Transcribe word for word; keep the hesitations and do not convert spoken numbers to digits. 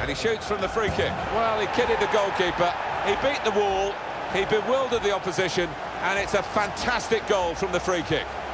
And he shoots from the free kick. Well, he kidded the goalkeeper, he beat the wall, he bewildered the opposition, and it's a fantastic goal from the free kick.